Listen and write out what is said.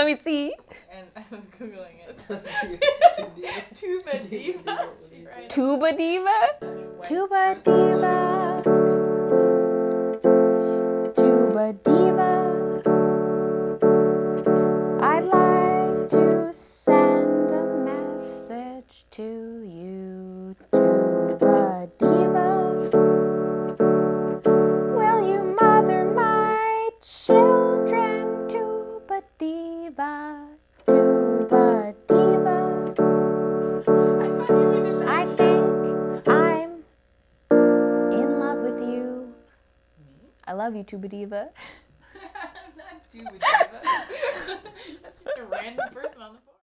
me see. And I was Googling it. Tuba Diva. Right. Tuba Diva? Tuba Diva. Tuba Diva. I'd like to send a message to you, Tuba Diva. Will you mother my children, Tuba Diva? Tuba Diva. I think I'm in love with you. I love you, Tuba Diva. I'm not Tuba Diva. That's just a random person on the phone.